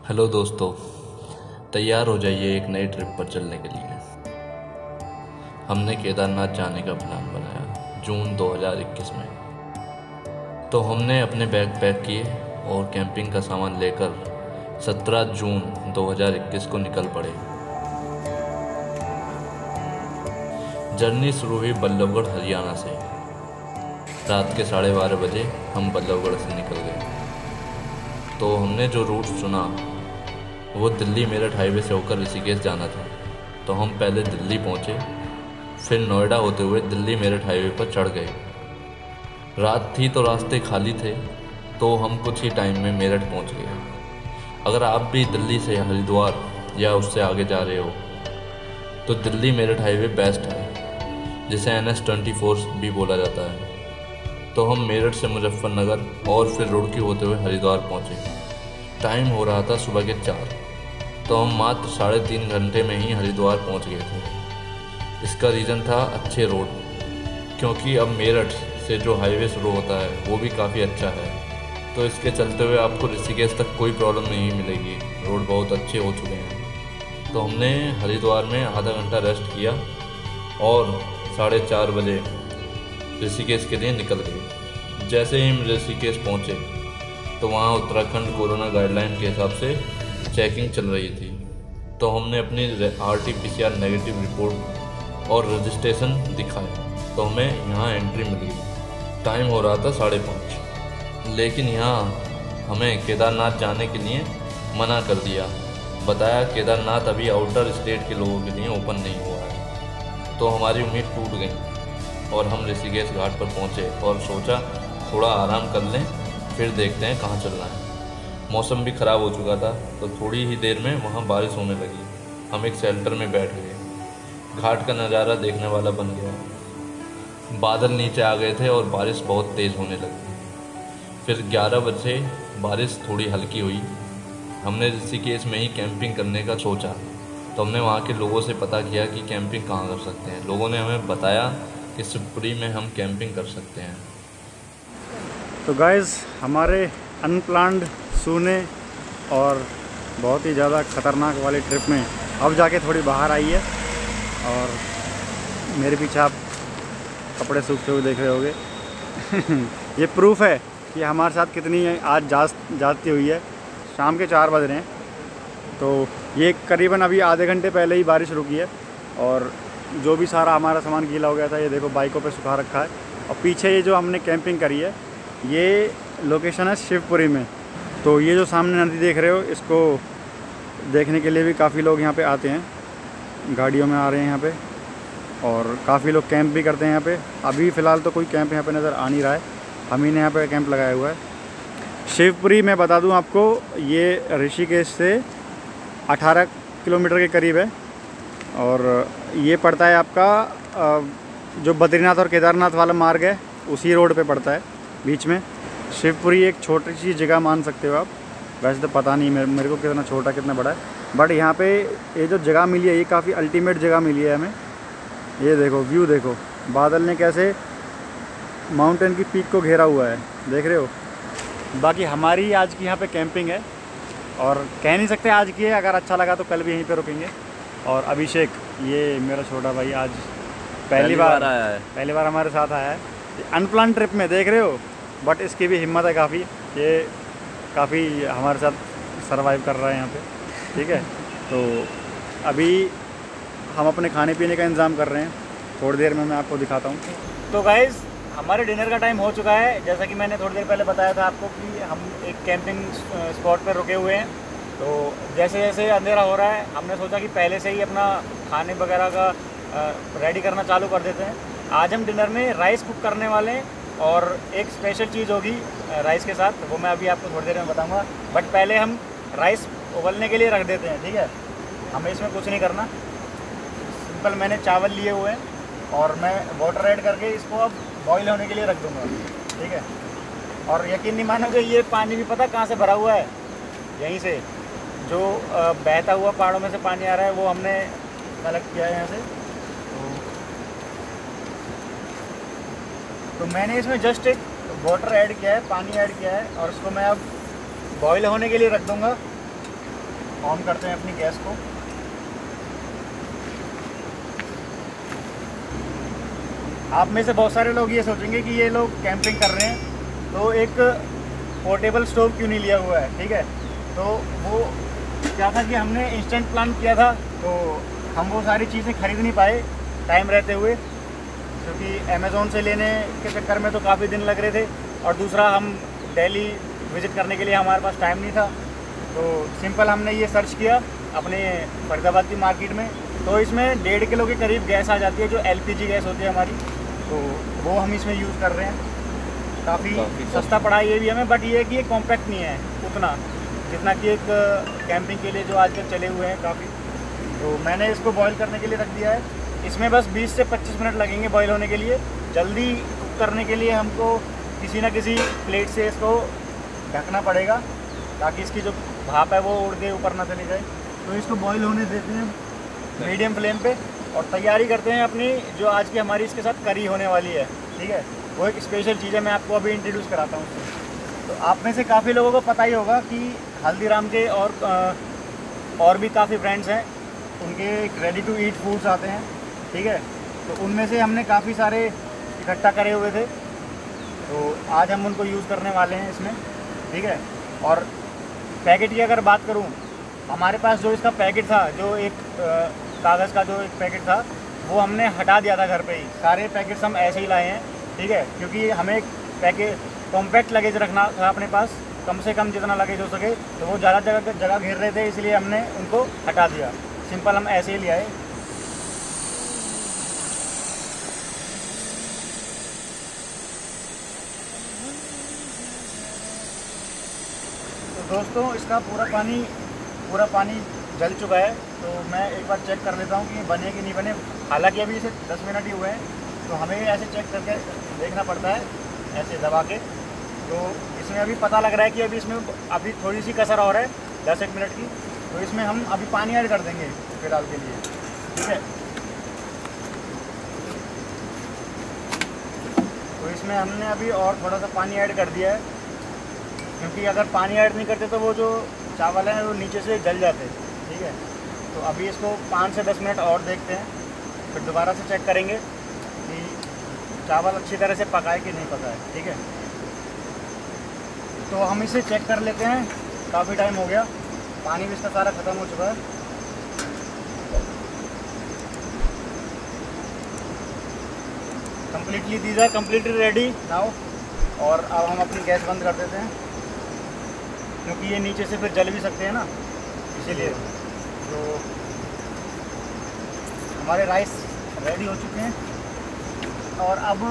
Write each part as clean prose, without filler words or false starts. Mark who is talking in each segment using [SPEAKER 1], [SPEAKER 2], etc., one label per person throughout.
[SPEAKER 1] Hello दोस्तों, तैयार हो जाइए एक नई ट्रिप पर चलने के लिए। हमने केदारनाथ जाने का प्लान बनाया जून 2021 में। तो हमने अपने बैग पैक किए और कैंपिंग का सामान लेकर 17 जून 2021 को निकल पड़े। जर्नी शुरू हुई बल्लभगढ़ हरियाणा से। रात के 12:30 बजे हम बल्लभगढ़ से निकल गए। तो हमने जो रूट चुना वो दिल्ली मेरठ हाईवे से होकर ऋषिकेश जाना था। तो हम पहले दिल्ली पहुंचे, फिर नोएडा होते हुए दिल्ली मेरठ हाईवे पर चढ़ गए। रात थी तो रास्ते खाली थे, तो हम कुछ ही टाइम में मेरठ पहुंच गए। अगर आप भी दिल्ली से हरिद्वार या उससे आगे जा रहे हो तो दिल्ली मेरठ हाईवे बेस्ट है, जिसे NH-24 भी बोला जाता है। तो हम मेरठ से मुजफ्फरनगर और फिर रुड़की होते हुए हरिद्वार पहुंचे। टाइम हो रहा था सुबह के 4। तो हम मात्र 3.5 घंटे में ही हरिद्वार पहुंच गए थे। इसका रीज़न था अच्छे रोड, क्योंकि अब मेरठ से जो हाईवे शुरू होता है वो भी काफ़ी अच्छा है। तो इसके चलते हुए आपको ऋषिकेश तक कोई प्रॉब्लम नहीं मिलेगी, रोड बहुत अच्छे हो चुके हैं। तो हमने हरिद्वार में आधा घंटा रेस्ट किया और 4:30 बजे ऋषिकेश के लिए निकल गए। जैसे ही हम ऋषिकेश पहुँचे तो वहाँ उत्तराखंड कोरोना गाइडलाइन के हिसाब से चेकिंग चल रही थी। तो हमने अपनी RT-PCR नेगेटिव रिपोर्ट और रजिस्ट्रेशन दिखाया, तो हमें यहाँ एंट्री मिल गई। टाइम हो रहा था 5:30, लेकिन यहाँ हमें केदारनाथ जाने के लिए मना कर दिया। बताया केदारनाथ अभी आउटर स्टेट के लोगों के लिए ओपन नहीं हुआ है। तो हमारी उम्मीद टूट गई और हम ऋषिकेश घाट पर पहुँचे और सोचा थोड़ा आराम कर लें, फिर देखते हैं कहाँ चलना है। मौसम भी ख़राब हो चुका था, तो थोड़ी ही देर में वहाँ बारिश होने लगी। हम एक शेल्टर में बैठ गए। घाट का नज़ारा देखने वाला बन गया। बादल नीचे आ गए थे और बारिश बहुत तेज़ होने लगी। फिर 11 बजे बारिश थोड़ी हल्की हुई। हमने ऋषिकेश में ही कैंपिंग करने का सोचा। तो हमने वहाँ के लोगों से पता किया कि कैंपिंग कहाँ कर सकते हैं। लोगों ने हमें बताया कि शिवपुरी में हम कैंपिंग कर सकते हैं।
[SPEAKER 2] तो गाइज़, हमारे अनप्लान्ड, सूने और बहुत ही ज़्यादा ख़तरनाक वाली ट्रिप में अब जाके थोड़ी बाहर आई है। और मेरे पीछे आप कपड़े सूखते हुए देख रहे होगे। ये प्रूफ है कि हमारे साथ कितनी आज जाती हुई है। शाम के 4 बज रहे हैं, तो ये करीबन अभी आधे घंटे पहले ही बारिश रुकी है। और जो भी सारा हमारा सामान गीला हो गया था, ये देखो बाइकों पे सुखा रखा है। और पीछे ये जो हमने कैंपिंग करी है, ये लोकेशन है शिवपुरी में। तो ये जो सामने नदी देख रहे हो, इसको देखने के लिए भी काफ़ी लोग यहाँ पे आते हैं, गाड़ियों में आ रहे हैं यहाँ पे। और काफ़ी लोग कैंप भी करते हैं यहाँ पे। अभी फ़िलहाल तो कोई कैंप यहाँ पे नज़र आ नहीं रहा है, हम ही ने यहाँ पे कैंप लगाया हुआ है। शिवपुरी मैं बता दूँ आपको, ये ऋषिकेश से 18 किलोमीटर के करीब है। और ये पड़ता है आपका जो बद्रीनाथ और केदारनाथ वाला मार्ग है, उसी रोड पे पड़ता है बीच में। शिवपुरी एक छोटी सी जगह मान सकते हो आप। वैसे तो पता नहीं मेरे को कितना छोटा कितना बड़ा है, बट यहाँ पे ये जो जगह मिली है, ये काफ़ी अल्टीमेट जगह मिली है हमें। ये देखो व्यू, देखो बादल ने कैसे माउंटेन की पीक को घेरा हुआ है, देख रहे हो। बाकी हमारी आज की यहाँ पे कैंपिंग है, और कह नहीं सकते आज की है, अगर अच्छा लगा तो कल भी यहीं पे रुकेंगे। और अभिषेक, ये मेरा छोटा भाई, आज पहली बार आया है, पहली बार हमारे साथ आया है अनप्लान ट्रिप में, देख रहे हो। बट इसकी भी हिम्मत है काफ़ी, ये काफ़ी हमारे साथ सरवाइव कर रहा है यहाँ पे, ठीक है। तो अभी हम अपने खाने पीने का इंतज़ाम कर रहे हैं, थोड़ी देर में मैं आपको दिखाता हूँ। तो गाइज़, हमारे डिनर का टाइम हो चुका है। जैसा कि मैंने थोड़ी देर पहले बताया था आपको कि हम एक कैंपिंग स्पॉट पर रुके हुए हैं। तो जैसे जैसे अंधेरा हो रहा है, हमने सोचा कि पहले से ही अपना खाने वगैरह का रेडी करना चालू कर देते हैं। आज हम डिनर में राइस कुक करने वाले हैं, और एक स्पेशल चीज़ होगी राइस के साथ, वो मैं अभी आपको थोड़ी देर में बताऊंगा। बट पहले हम राइस उबलने के लिए रख देते हैं, ठीक है। हमें इसमें कुछ नहीं करना, सिंपल मैंने चावल लिए हुए हैं और मैं वाटर ऐड करके इसको अब बॉईल होने के लिए रख दूँगा, ठीक है। और यकीन नहीं मानोगे, ये पानी भी पता कहाँ से भरा हुआ है, यहीं से जो बहता हुआ पहाड़ों में से पानी आ रहा है, वो हमने कलेक्ट किया है यहाँ से। तो मैंने इसमें जस्ट एक वाटर ऐड किया है, पानी ऐड किया है, और इसको मैं अब बॉईल होने के लिए रख दूँगा। ऑन करते हैं अपनी गैस को। आप में से बहुत सारे लोग ये सोचेंगे कि ये लोग कैंपिंग कर रहे हैं तो एक पोर्टेबल स्टोव क्यों नहीं लिया हुआ है, ठीक है। तो वो क्या था कि हमने इंस्टेंट प्लान किया था, तो हम वो सारी चीज़ें खरीद नहीं पाए टाइम रहते हुए, क्योंकि अमेज़ोन से लेने के चक्कर में तो काफ़ी दिन लग रहे थे, और दूसरा हम दिल्ली विज़िट करने के लिए हमारे पास टाइम नहीं था। तो सिंपल हमने ये सर्च किया अपने फरीदाबाद की मार्केट में, तो इसमें 1.5 किलो के करीब गैस आ जाती है, जो LPG गैस होती है हमारी, तो वो हम इसमें यूज़ कर रहे हैं। काफ़ी सस्ता पड़ा है ये भी हमें, बट ये है कि ये कॉम्पैक्ट नहीं है उतना जितना कि एक कैंपिंग के लिए जो आजकल चले हुए हैं काफ़ी। तो मैंने इसको बॉईल करने के लिए रख दिया है। इसमें बस 20 से 25 मिनट लगेंगे बॉईल होने के लिए। जल्दी कुक करने के लिए हमको किसी न किसी प्लेट से इसको ढकना पड़ेगा, ताकि इसकी जो भाप है वो उड़ के ऊपर ना चली जाए। तो इसको बॉईल होने देते हैं मीडियम फ्लेम पे, और तैयारी करते हैं अपनी जो आज की हमारी इसके साथ करी होने वाली है, ठीक है। वो एक स्पेशल चीज़ है, मैं आपको अभी इंट्रोड्यूस कराता हूँ उसको। तो आप में से काफ़ी लोगों को पता ही होगा कि हल्दीराम के और भी काफ़ी ब्रांड्स हैं, उनके रेडी टू ईट फूड्स आते हैं, ठीक है। तो उनमें से हमने काफ़ी सारे इकट्ठा करे हुए थे, तो आज हम उनको यूज़ करने वाले हैं इसमें, ठीक है। और पैकेट की अगर बात करूं, हमारे पास जो इसका पैकेट था, जो एक कागज़ का जो एक पैकेट था, वो हमने हटा दिया था घर पे ही। सारे पैकेट्स हम ऐसे ही लाए हैं, ठीक है, क्योंकि हमें एक कॉम्पैक्ट लगेज रखना था अपने पास, कम से कम जितना लगेज हो सके। तो वो ज़्यादा जगह घेर रहे थे, इसलिए हमने उनको हटा दिया। सिंपल हम ऐसे ही ले आए। तो दोस्तों, इसका पूरा पानी जल चुका है। तो मैं एक बार चेक कर लेता हूँ कि बने कि नहीं बने। हालांकि अभी इसे 10 मिनट ही हुए हैं, तो हमें ऐसे चेक करके देखना पड़ता है, ऐसे दबा के। तो इसमें अभी पता लग रहा है कि अभी इसमें अभी थोड़ी सी कसर और है 10-1 मिनट की। तो इसमें हम अभी पानी ऐड कर देंगे फिलहाल के लिए, ठीक है। तो इसमें हमने अभी और थोड़ा सा पानी ऐड कर दिया है, क्योंकि अगर पानी ऐड नहीं करते तो वो जो चावल हैं वो नीचे से जल जाते हैं, ठीक है। तो अभी इसको 5 से 10 मिनट और देखते हैं, फिर दोबारा से चेक करेंगे कि चावल अच्छी तरह से पकाए कि नहीं पकाए, ठीक है। तो हम इसे चेक कर लेते हैं। काफ़ी टाइम हो गया, पानी भी इसका सारा ख़त्म हो चुका है। These are completely ready now. और अब हम अपनी गैस बंद कर देते हैं, क्योंकि ये नीचे से फिर जल भी सकते हैं ना, इसीलिए। तो हमारे राइस रेडी हो चुके हैं, और अब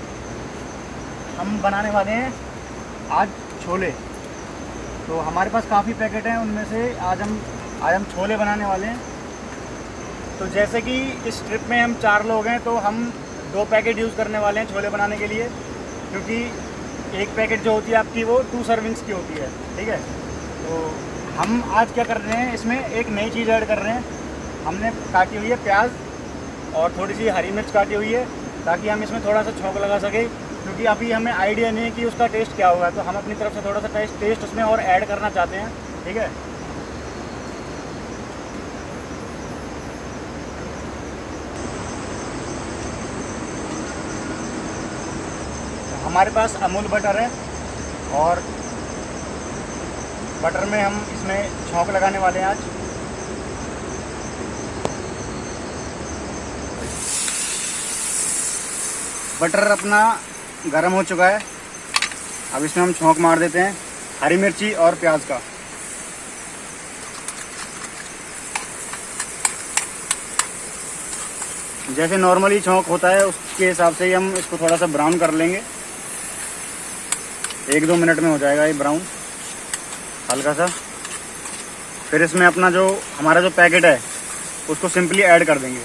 [SPEAKER 2] हम बनाने वाले हैं आज छोले। तो हमारे पास काफ़ी पैकेट हैं, उनमें से आज हम छोले बनाने वाले हैं। तो जैसे कि इस ट्रिप में हम 4 लोग हैं, तो हम 2 पैकेट यूज़ करने वाले हैं छोले बनाने के लिए, क्योंकि एक पैकेट जो होती है आपकी वो 2 सर्विंग्स की होती है, ठीक है। तो हम आज क्या कर रहे हैं, इसमें एक नई चीज़ ऐड कर रहे हैं। हमने काटी हुई है प्याज और थोड़ी सी हरी मिर्च काटी हुई है, ताकि हम इसमें थोड़ा सा छौंक लगा सकें, क्योंकि अभी हमें आइडिया नहीं है कि उसका टेस्ट क्या होगा। तो हम अपनी तरफ से थोड़ा सा टेस्ट उसमें और ऐड करना चाहते हैं, ठीक है। हमारे पास अमूल बटर है, और बटर में हम इसमें छौंक लगाने वाले हैं आज। बटर अपना गरम हो चुका है, अब इसमें हम छौंक मार देते हैं हरी मिर्ची और प्याज का। जैसे नॉर्मली छौंक होता है उसके हिसाब से ही हम इसको थोड़ा सा ब्राउन कर लेंगे। 1-2 मिनट में हो जाएगा ये ब्राउन हल्का सा। फिर इसमें अपना जो हमारा जो पैकेट है उसको सिंपली ऐड कर देंगे।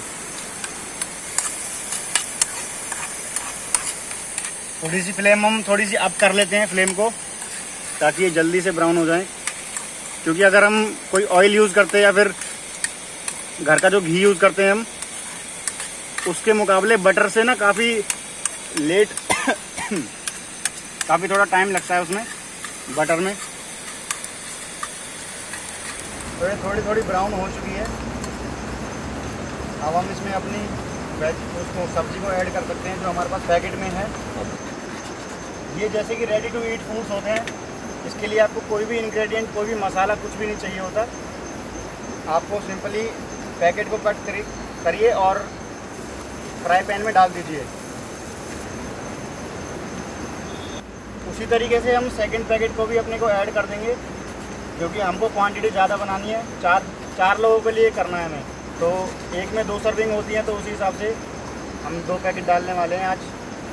[SPEAKER 2] थोड़ी सी फ्लेम हम थोड़ी सी अप कर लेते हैं फ्लेम को, ताकि ये जल्दी से ब्राउन हो जाए। क्योंकि अगर हम कोई ऑयल यूज़ करते हैं या फिर घर का जो घी यूज़ करते हैं हम, उसके मुकाबले बटर से ना काफ़ी लेट काफ़ी थोड़ा टाइम लगता है उसमें बटर में। तो ये थोड़ी थोड़ी ब्राउन हो चुकी है। अब हम इसमें अपनी उसको सब्ज़ी को ऐड कर सकते हैं जो हमारे पास पैकेट में है। ये जैसे कि रेडी टू ईट फूड्स होते हैं, इसके लिए आपको कोई भी इंग्रेडिएंट, कोई भी मसाला, कुछ भी नहीं चाहिए होता। आपको सिंपली पैकेट को कट करिए और फ्राई पैन में डाल दीजिए। उसी तरीके से हम सेकंड पैकेट को भी अपने को ऐड कर देंगे, क्योंकि हमको क्वांटिटी ज़्यादा बनानी है। चार लोगों के लिए करना है हमें, तो एक में 2 सर्विंग होती है, तो उसी हिसाब से हम 2 पैकेट डालने वाले हैं आज।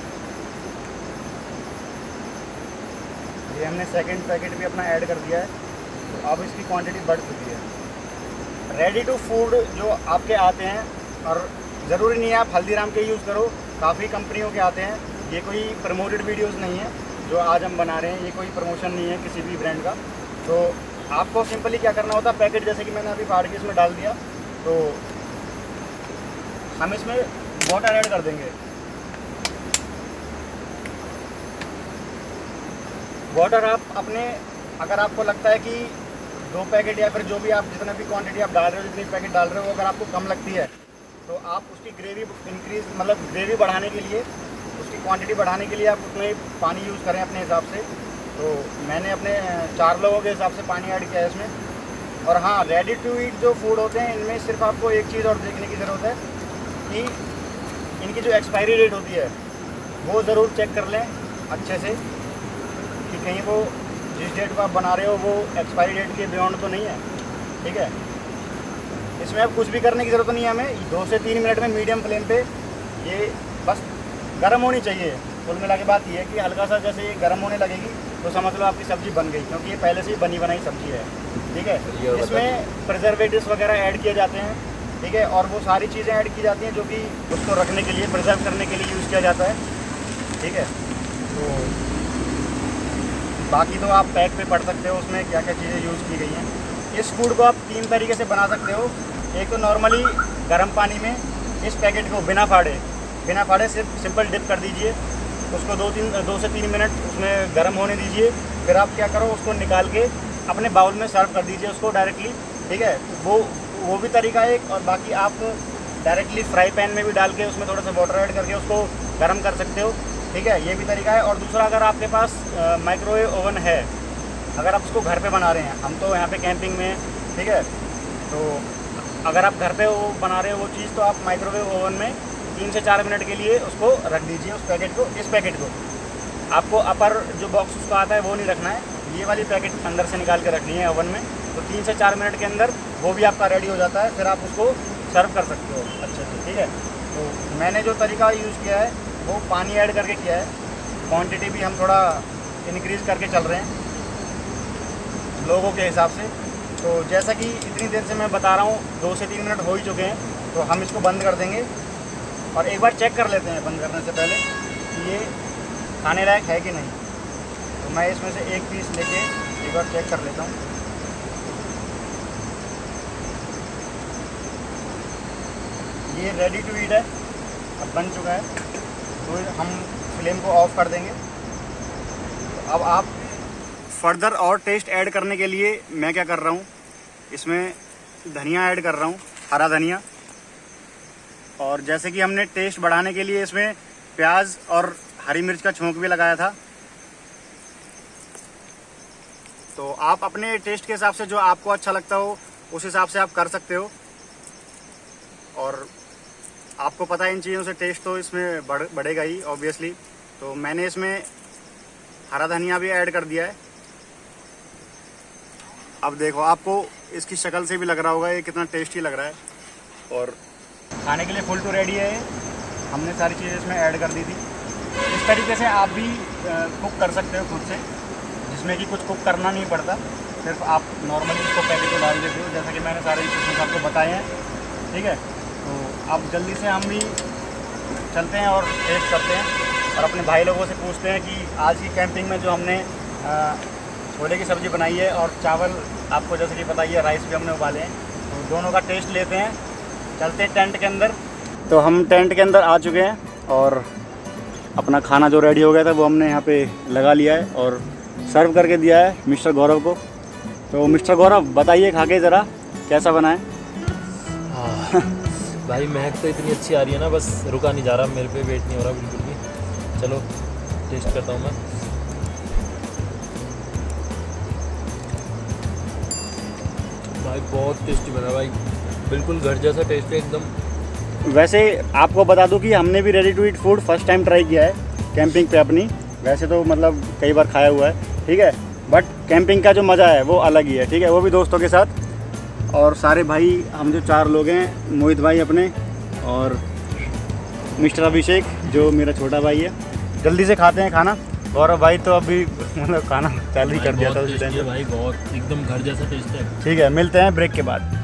[SPEAKER 2] ये हमने सेकंड पैकेट भी अपना ऐड कर दिया है, तो अब इसकी क्वांटिटी बढ़ चुकी है। रेडी टू फूड जो आपके आते हैं, और ज़रूरी नहीं है आप हल्दीराम के यूज़ करो, काफ़ी कंपनियों के आते हैं। ये कोई प्रमोटेड वीडियोज़ नहीं है जो आज हम बना रहे हैं, ये कोई प्रमोशन नहीं है किसी भी ब्रांड का। तो आपको सिंपली क्या करना होता है, पैकेट जैसे कि मैंने अभी फाड़ के इसमें डाल दिया, तो हम इसमें वाटर ऐड कर देंगे। वाटर आप अपने, अगर आपको लगता है कि 2 पैकेट या फिर जो भी आप जितना भी क्वांटिटी आप डाल रहे हो, जितनी पैकेट डाल रहे हो, अगर आपको कम लगती है तो आप उसकी ग्रेवी इंक्रीज़, मतलब ग्रेवी बढ़ाने के लिए, उसकी क्वांटिटी बढ़ाने के लिए आप उसमें पानी यूज़ करें अपने हिसाब से। तो मैंने अपने 4 लोगों के हिसाब से पानी ऐड किया है इसमें। और हाँ, रेडी टू ईट जो फूड होते हैं, इनमें सिर्फ आपको एक चीज़ और देखने की ज़रूरत है कि इनकी जो एक्सपायरी डेट होती है वो ज़रूर चेक कर लें अच्छे से, कि कहीं वो जिस डेट को आप बना रहे हो वो एक्सपायरी डेट के बियॉन्ड तो नहीं है। ठीक है, इसमें अब कुछ भी करने की ज़रूरत नहीं है हमें। 2 से 3 मिनट में मीडियम फ्लेम पे ये बस गर्म होनी चाहिए। कुल मिला के बात ये है कि हल्का सा जैसे ये गर्म होने लगेगी तो समझ लो आपकी सब्ज़ी बन गई, क्योंकि ये पहले से ही बनी बनाई सब्ज़ी है। ठीक है, इसमें प्रिजर्वेटिव्स वगैरह ऐड किए जाते हैं। ठीक है, और वो सारी चीज़ें ऐड की जाती हैं जो कि उसको रखने के लिए, प्रिजर्व करने के लिए यूज़ किया जाता है। ठीक है, तो बाकी तो आप पैक पे पढ़ सकते हो उसमें क्या क्या चीज़ें यूज़ की गई हैं। इस फूड को आप 3 तरीके से बना सकते हो। एक तो नॉर्मली गर्म पानी में इस पैकेट को बिना फाड़े सिर्फ सिंपल डिप कर दीजिए, उसको 2 से 3 मिनट उसमें गर्म होने दीजिए। फिर आप क्या करो, उसको निकाल के अपने बाउल में सर्व कर दीजिए उसको डायरेक्टली। ठीक है, वो भी तरीका है एक। और बाकी आप डायरेक्टली फ्राई पैन में भी डाल के उसमें थोड़ा सा वाटर ऐड करके उसको गर्म कर सकते हो। ठीक है, ये भी तरीका है। और दूसरा, अगर आपके पास माइक्रोवेव ओवन है, अगर आप उसको घर पे बना रहे हैं, हम तो यहाँ पे कैंपिंग में, ठीक है, तो अगर आप घर पे वो बना रहे हो वो चीज़, तो आप माइक्रोवेव ओवन में 3 से 4 मिनट के लिए उसको रख दीजिए, उस पैकेट को। इस पैकेट को आपको अपर जो बॉक्स उसका आता है वो नहीं रखना है, ये वाली पैकेट अंदर से निकाल के रखनी है ओवन में। तो 3 से 4 मिनट के अंदर वो भी आपका रेडी हो जाता है, फिर आप उसको सर्व कर सकते हो अच्छे से। ठीक है, तो मैंने जो तरीका यूज़ किया है वो पानी ऐड करके किया है। क्वांटिटी भी हम थोड़ा इंक्रीज़ करके चल रहे हैं लोगों के हिसाब से। तो जैसा कि इतनी देर से मैं बता रहा हूँ, 2 से 3 मिनट हो ही चुके हैं, तो हम इसको बंद कर देंगे और एक बार चेक कर लेते हैं बंद करने से पहले कि ये खाने लायक है कि नहीं। तो मैं इसमें से एक पीस लेके एक बार चेक कर लेता हूँ। ये रेडी टू ईट है, अब बन चुका है, तो हम फ्लेम को ऑफ कर देंगे। तो अब आप फर्दर और टेस्ट ऐड करने के लिए मैं क्या कर रहा हूँ, इसमें धनिया ऐड कर रहा हूँ, हरा धनिया। और जैसे कि हमने टेस्ट बढ़ाने के लिए इसमें प्याज और हरी मिर्च का छोंक भी लगाया था, तो आप अपने टेस्ट के हिसाब से जो आपको अच्छा लगता हो उस हिसाब से आप कर सकते हो। और आपको पता है इन चीज़ों से टेस्ट तो इसमें बढ़ेगा ही ऑब्वियसली। तो मैंने इसमें हरा धनिया भी ऐड कर दिया है। अब देखो, आपको इसकी शक्ल से भी लग रहा होगा ये कितना टेस्टी लग रहा है। और खाने के लिए फुल टू रेडी है ये। हमने सारी चीज़ें इसमें ऐड कर दी थी। इस तरीके से आप भी कुक कर सकते हो खुद से, जिसमें कि कुछ कुक करना नहीं पड़ता, सिर्फ आप नॉर्मली इसको पैकेट को डाल देते हो, जैसा कि मैंने सारे इंस्ट्रक्शंस आपको बताए हैं। ठीक है, तो अब जल्दी से हम भी चलते हैं और टेस्ट करते हैं और अपने भाई लोगों से पूछते हैं कि आज की कैंपिंग में जो हमने छोले की सब्ज़ी बनाई है और चावल आपको जैसे कि पता ही है, राइस भी हमने उबाले हैं, तो दोनों का टेस्ट लेते हैं। चलते हैं टेंट के अंदर। तो हम टेंट के अंदर आ चुके हैं और अपना खाना जो रेडी हो गया था वो हमने यहाँ पे लगा लिया है और सर्व करके दिया है मिस्टर गौरव को। तो मिस्टर गौरव बताइए खा के ज़रा कैसा बना है?
[SPEAKER 3] हाँ भाई महक तो इतनी अच्छी आ रही है ना, बस रुका नहीं जा रहा, मेरे पे वेट नहीं हो रहा बिल्कुल भी। चलो टेस्ट करता हूँ मैं। भाई बहुत टेस्टी बना भाई, बिल्कुल घर जैसा टेस्ट है एकदम।
[SPEAKER 2] वैसे आपको बता दूं कि हमने भी ready to eat food first time try किया है कैंपिंग पे अपनी। वैसे तो मतलब कई बार खाया हुआ है, ठीक है, बट कैंपिंग का जो मज़ा है वो अलग ही है, ठीक है, वो भी दोस्तों के साथ। और सारे भाई हम जो 4 लोग हैं, मोहित भाई अपने और मिस्टर अभिषेक जो मेरा छोटा भाई है। जल्दी से खाते हैं खाना। गौरव भाई तो अभी मतलब खाना चालू ही कर दिया था उस टाइम।
[SPEAKER 3] भाई बहुत एकदम घर जैसा टेस्ट है।
[SPEAKER 2] ठीक है, मिलते हैं ब्रेक के बाद।